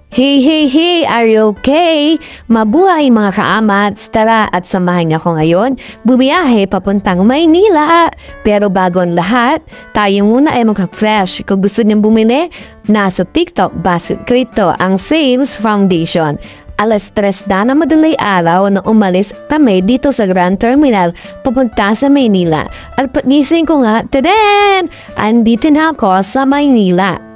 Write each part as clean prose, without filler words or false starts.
Hey, hey, hey! Are you okay? Mabuhay mga kaamats! Tara at samahan niyo ako ngayon. Bumiyahe papuntang Maynila. Pero bago ang lahat, tayo muna ay magka-fresh. Kung gusto niyong bumili, nasa TikTok basket krito ang Sales Foundation. Alas 3 na madaling araw na umalis kami dito sa Grand Terminal papunta sa Maynila. At pagising ko nga, tadaan! Andito na ako sa Maynila.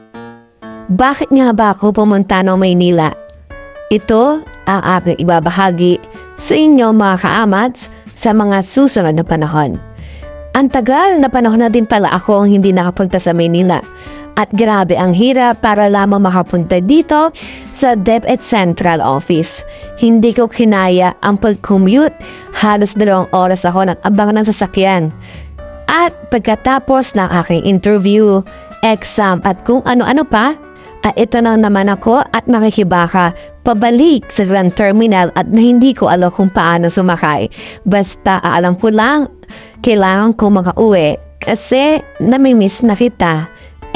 Bakit nga ba ako pumunta ng Maynila? Ito ang aking ibabahagi sa inyo mga kaamats sa mga susunod na panahon. Ang tagal na panahon na din pala ako ang hindi nakapunta sa Maynila. At grabe ang hirap para lamang makapunta dito sa DepEd Central Office. Hindi ko kinaya ang pag-commute. Halos 2 oras ako ng abang ng sasakyan. At pagkatapos ng aking interview, exam at kung ano-ano pa, ito na naman ako at makikibaka pabalik sa Grand Terminal at na hindi ko alam kung paano sumakay. Basta alam ko lang, kailangan ko makauwi kasi namimiss na kita.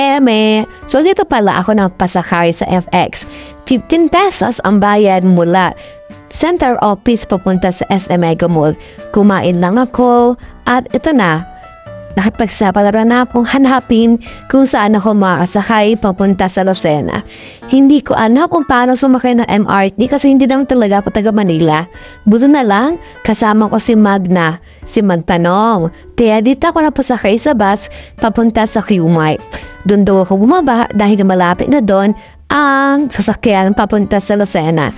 So dito pala ako ng pasakay sa FX. 15 pesos ang bayad mula Center Office papunta sa SM Mega Mall. Kumain lang ako at ito na. Nakipagsapalaran na akong hanapin kung saan ako makasakay papunta sa Lucena. Hindi ko alam kung paano sumakay ng MRT kasi hindi naman talaga ako taga Manila. Buto na lang, kasama ko si Magna. Si Magtanong. Kaya dito ako napasakay sa bus papunta sa Qmart. Doon daw ako bumaba dahil malapit na doon ang sasakyan papunta sa Lucena.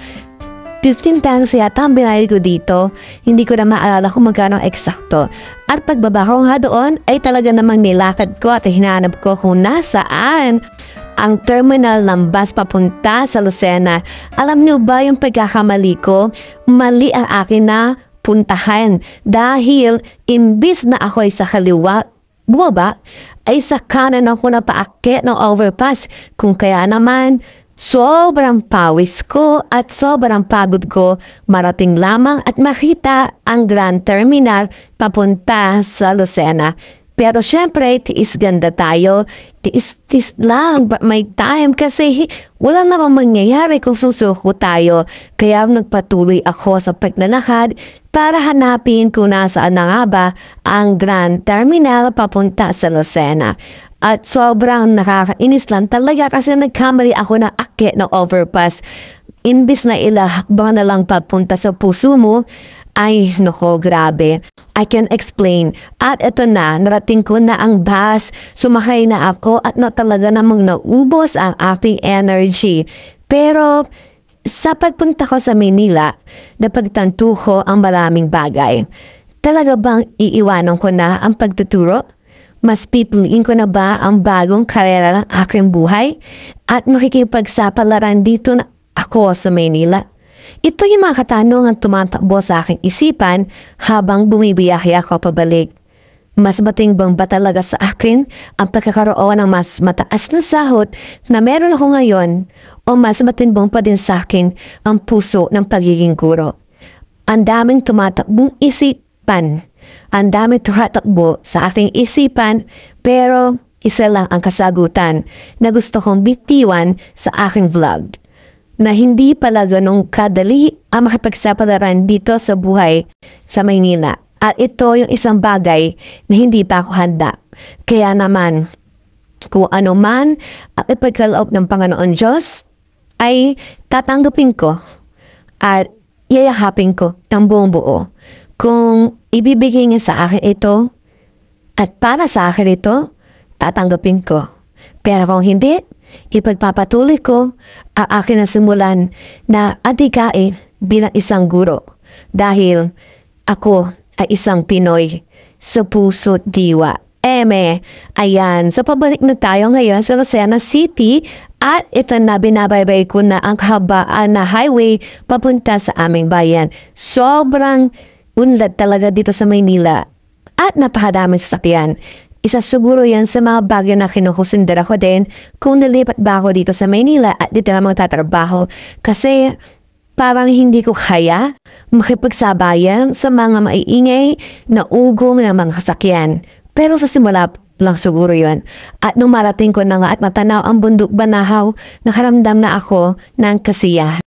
15 pesos yata ang binayad ko dito. Hindi ko na maalala kung magkano eksakto. At pagbaba ko nga doon ay talaga namang nilakad ko at hinanap ko kung nasaan ang terminal ng bus papunta sa Lucena. Alam niyo ba yung pagkakamali ko? Mali ang akin na puntahan. Dahil imbis na ako ay sa kaliwa, bumaba, ay sa kanan ako na paakyat ng overpass. Kung kaya naman, sobrang pawis ko at sobrang pagod ko marating lamang at makita ang Grand Terminal papunta sa Lucena. Pero syempre, tiis ganda tayo. Tiis lang, but may time kasi wala namang mangyayari kung susuko tayo. Kaya nagpatuloy ako sa paglalakad para hanapin kung nasaan na nga ba ang Grand Terminal papunta sa Lucena. At sobrang nakakainis lang talaga kasi nagkamali ako na akyat ng overpass. Imbis na ilahakbang na lang papunta sa puso mo, ay nako grabe. I can explain. At ito na, narating ko na ang bus. Sumakay na ako at talaga namang naubos ang aking energy. Pero sa pagpunta ko sa Manila, napagtanto ko ang maraming bagay. Talaga bang iiwanan ko na ang pagtuturo? Mas pipiliin ko na ba ang bagong karera ng aking buhay? At makikipagsapalaran dito na ako sa Maynila? Ito yung mga katanungan tumatakbo sa aking isipan habang bumibiyahe ako pabalik. Mas matimbang ba talaga sa akin ang pagkakaroon ng mas mataas na sahod na meron ako ngayon o mas matimbang pa din sa akin ang puso ng pagiging guro? Ang daming tumatakbong isipan. Ang dami tumatakbo sa ating isipan pero isa lang ang kasagutan na gusto kong bitiwan sa aking vlog. Na hindi pala ganong kadali ang makipagsapalaran dito sa buhay sa Maynila. At ito yung isang bagay na hindi pa ako handa. Kaya naman, kung ano man ang ipagkaloob ng Panginoon Diyos ay tatanggapin ko at yayahapin ko ng buong buo. Kung ibibigay niya sa akin ito at para sa akin ito, tatanggapin ko. Pero kung hindi, ipagpapatuloy ko ang akin na simulan na adikain bilang isang guro. Dahil ako ay isang Pinoy sa puso't diwa. Ayan, so pabalik na tayo ngayon sa Lucena City at ito na binabaybay ko na ang kahabaan na highway papunta sa aming bayan. Sobrang unlad talaga dito sa Maynila at napakadaming sasakyan. Isa siguro yan sa mga bagay na kinukusindera ko din kung nalipat ba ako dito sa Maynila at dito na magtatrabaho kasi parang hindi ko kaya makipagsabayan sa mga maiingay na ugong ng mga sasakyan. Pero sa simula lang siguro yun. At nung marating ko na nga at matanaw ang bundok Banahaw, nakaramdam na ako ng kasiyahan.